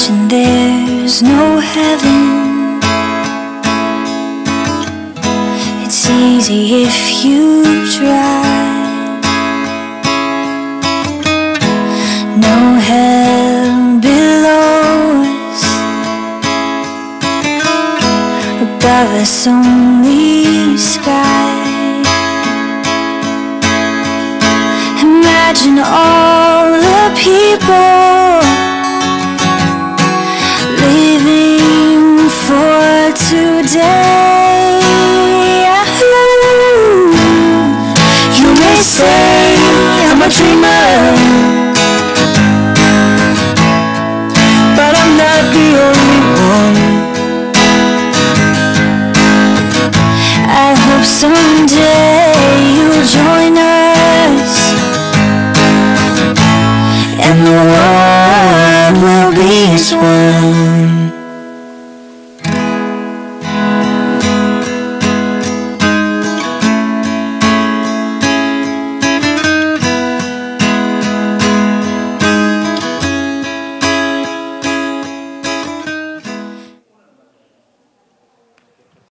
imagine there's no heaven. It's easy if you try. No hell below us, above us only sky. Imagine all the people living for today. You may say I'm a dreamer, but I'm not the only one. I hope someday you'll join us, and the world will be as one.